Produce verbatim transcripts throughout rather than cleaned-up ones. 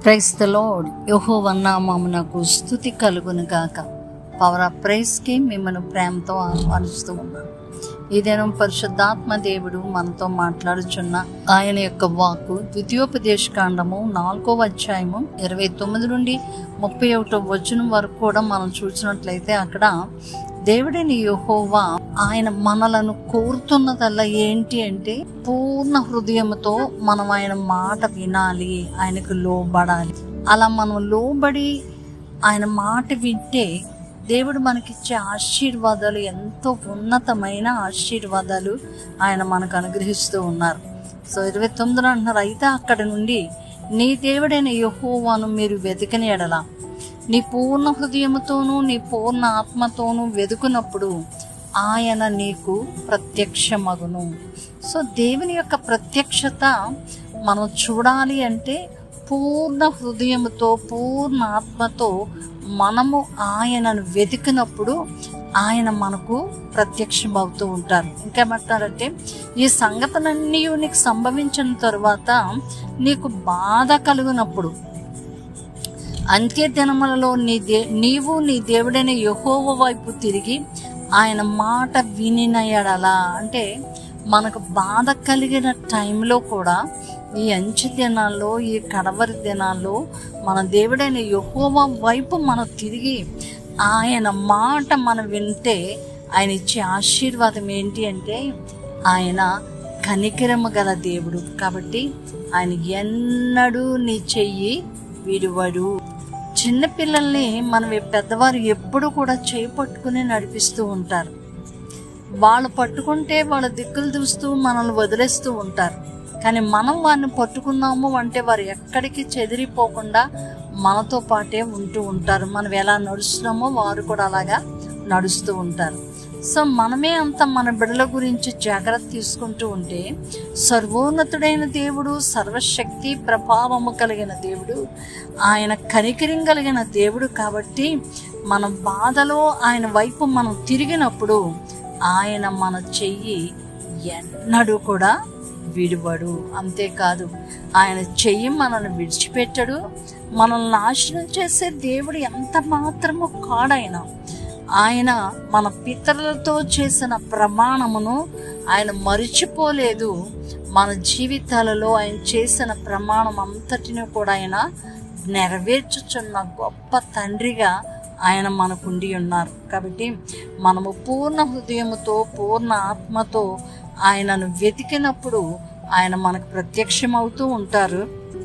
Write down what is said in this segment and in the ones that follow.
Praise the lord. యెహోవా నామమునకు స్తుతి కలుగును గాక. పవర్ ఆఫ్ ప్రైజ్కి మిమ్మల్ని ప్రేమతో ఆహ్వానిస్తూ ఉన్నాను. ఈ దినం పరిశుద్ధాత్మ దేవుడు మనతో మాట్లాడుచున్న ఆయన యొక్క వాక్కు ద్వితీయోపదేశకాండము నాలుగవ అధ్యాయము ఇరవై తొమ్మిది నుండి ముప్పై ఒకటో వచనం వరకు కూడా మనం చూసినట్లయితే అక్కడ దేవుడిని యెహోవా ఆయన మనలను కోరుతున్నదల్లా ఏంటి అంటే పూర్ణ హృదయంతో మనం ఆయన మాట వినాలి, ఆయనకు లోబడాలి. అలా మనం లోబడి ఆయన మాట వింటే దేవుడు మనకిచ్చే ఆశీర్వాదాలు ఎంతో ఉన్నతమైన ఆశీర్వాదాలు ఆయన మనకు అనుగ్రహిస్తూ ఉన్నారు. సో ఇరవై తొమ్మిదిలో అంటున్నారు, అయితే అక్కడి నుండి నీ దేవుడైన యెహోవాను మీరు వెతికిన ఎడల నీ పూర్ణ హృదయముతోనూ నీ పూర్ణ ఆత్మతోనూ వెతుకున్నప్పుడు ఆయన నీకు ప్రత్యక్షమగును. సో దేవుని యొక్క ప్రత్యక్షత మనం చూడాలి అంటే పూర్ణ హృదయముతో పూర్ణ ఆత్మతో మనము ఆయనను వెతికినప్పుడు ఆయన మనకు ప్రత్యక్షమవుతూ ఉంటారు. ఇంకేమంటారంటే ఈ సంగతులన్నీ నీకు సంభవించిన తరువాత నీకు బాధ కలుగునప్పుడు అంత్య దినములలో నీ దే నీవు నీ దేవుడైన యెహోవా వైపు తిరిగి ఆయన మాట వినిన ఎడల, అంటే మనకు బాధ కలిగిన టైంలో కూడా ఈ అంచె దినాల్లో ఈ కడవరి దినాల్లో మన దేవుడైన యెహోవా వైపు మనం తిరిగి ఆయన మాట మనం వింటే ఆయన ఇచ్చే ఆశీర్వాదం ఏంటి అంటే ఆయన కనికరము గల దేవుడు కాబట్టి ఆయన ఎన్నడూ నీ చెయ్యి విడువడు. చిన్నపిల్లల్ని మనం పెద్దవారు ఎప్పుడు కూడా చేయి పట్టుకుని నడిపిస్తూ ఉంటారు. వాళ్ళు పట్టుకుంటే వాళ్ళ దిక్కులు చూస్తూ మనల్ని వదిలేస్తూ ఉంటారు. కానీ మనం వారిని పట్టుకున్నాము అంటే వారు ఎక్కడికి చెదిరిపోకుండా మనతో పాటే ఉంటూ ఉంటారు. మనం ఎలా నడుస్తున్నామో వారు కూడా అలాగా నడుస్తూ ఉంటారు. సో మనమే అంత మన బిడ్డల గురించి జాగ్రత్త తీసుకుంటూ ఉంటే సర్వోన్నతుడైన దేవుడు, సర్వశక్తి ప్రభావము కలిగిన దేవుడు, ఆయన కనికరం కలిగిన దేవుడు కాబట్టి మన బాధలో ఆయన వైపు మనం తిరిగినప్పుడు ఆయన మన చెయ్యి ఎన్నడూ కూడా విడువడు. అంతేకాదు ఆయన చెయ్యి మనల్ని విడిచిపెట్టడు. మనల్ని నాశనం చేసే దేవుడు ఎంత మాత్రము కాడైనా ఆయన మన పితరులతో చేసిన ప్రమాణమును ఆయన మరిచిపోలేదు. మన జీవితాలలో ఆయన చేసిన ప్రమాణం అంతటిని కూడా ఆయన నెరవేర్చుచున్న గొప్ప తండ్రిగా ఆయన మనకుండి ఉన్నారు. కాబట్టి మనము పూర్ణ హృదయముతో పూర్ణ ఆత్మతో ఆయనను వెతికినప్పుడు ఆయన మనకు ప్రత్యక్షమవుతూ ఉంటారు.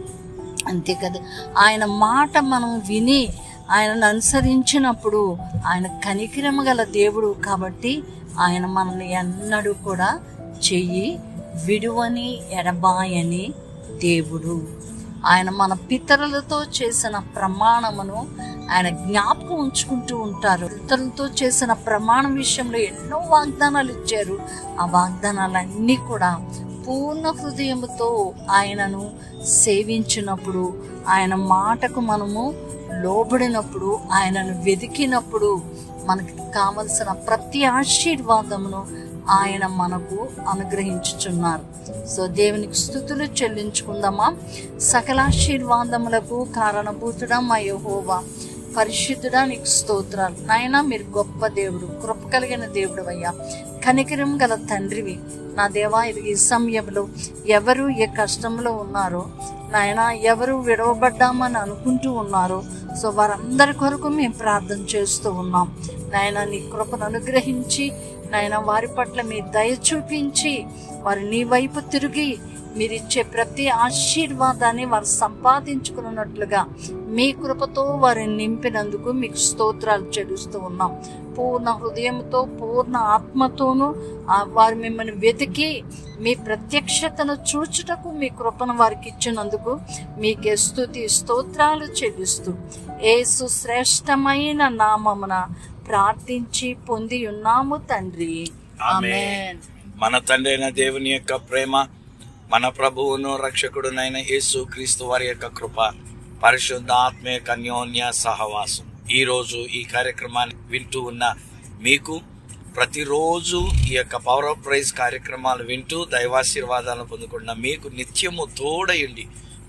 అంతే కదా, ఆయన మాట మనం విని ఆయనను అనుసరించినప్పుడు ఆయన కనికరము గల దేవుడు కాబట్టి ఆయన మనల్ని ఎన్నడూ కూడా చెయ్యి విడువని ఎడబాయని దేవుడు. ఆయన మన పితరులతో చేసిన ప్రమాణమును ఆయన జ్ఞాపకం ఉంచుకుంటూ ఉంటారు. పితరులతో చేసిన ప్రమాణం విషయంలో ఎన్నో వాగ్దానాలు ఇచ్చారు. ఆ వాగ్దానాలన్నీ కూడా పూర్ణ హృదయముతో ఆయనను సేవించినప్పుడు, ఆయన మాటకు మనము లోబడినప్పుడు, ఆయనను వెతికినప్పుడు మనకి కావలసిన ప్రతి ఆశీర్వాదమును ఆయన మనకు అనుగ్రహించుచున్నారు. సో దేవునికి స్తుతులు చెల్లించుకుందామా. సకల ఆశీర్వాదములకు కారణభూతుడా మా యెహోవా, పరిశుద్ధుడా నీకు స్తోత్రాలు. నాయనా మీరు గొప్ప దేవుడు, కృప కలిగిన దేవుడు అయ్యా, కనికరం గల తండ్రివి. నా దేవా, ఇది ఈ సమయంలో ఎవరు ఏ కష్టంలో ఉన్నారో నాయనా, ఎవరు విడవబడ్డామని అనుకుంటూ ఉన్నారో సో వారందరి కొరకు మేము ప్రార్థన చేస్తూ ఉన్నాం. నాయన నీ కృపను అనుగ్రహించి నాయన వారి పట్ల మీ దయ చూపించి వారు నీ వైపు తిరిగి మీరిచ్చే ప్రతి ఆశీర్వాదాన్ని వారు సంపాదించుకున్నట్లుగా మీ కృపతో వారిని నింపినందుకు మీకు స్తోత్రాలు చెల్లిస్తూ ఉన్నాం. పూర్ణ హృదయంతో పూర్ణ ఆత్మతోనూ వారు మిమ్మల్ని వెతికి మీ ప్రత్యక్షతను చూచుటకు మీ కృపను వారికి ఇచ్చినందుకు మీకే స్తుతి స్తోత్రాలు చెల్లిస్తూ యేసు శ్రేష్టమైన నామమున ప్రార్థించి పొంది ఉన్నాము తండ్రి, ఆమేన్. మన తండ్రి అయిన దేవుని యొక్క ప్రేమ, మన ప్రభువును రక్షకుడునైన యేసు క్రీస్తు వారి యొక్క కృప, పరిశుద్ధ ఆత్మ యొక్క అన్యోన్య సహవాసం ఈ రోజు ఈ కార్యక్రమాన్ని వింటూ ఉన్న మీకు, ప్రతిరోజు ఈ యొక్క పవర్ ఆఫ్ ప్రైజ్ కార్యక్రమాలు వింటూ దైవాశీర్వాదాలను పొందుకున్న మీకు నిత్యము తోడయుండి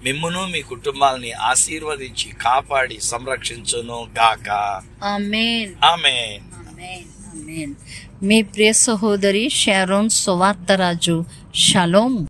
మిమ్మును మీ కుటుంబాలని ఆశీర్వదించి కాపాడి సంరక్షించును గాక. ఆమేన్. ఆమేన్. ఆమేన్. ఆమేన్. మీ ప్రియ సహోదరి షారోన్ సువార్తరాజు. షలోమ్.